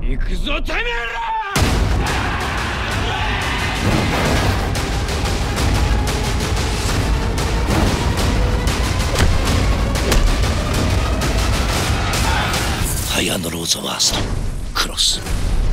行くぞてめえら。 ハイアンドローザワーストクロス。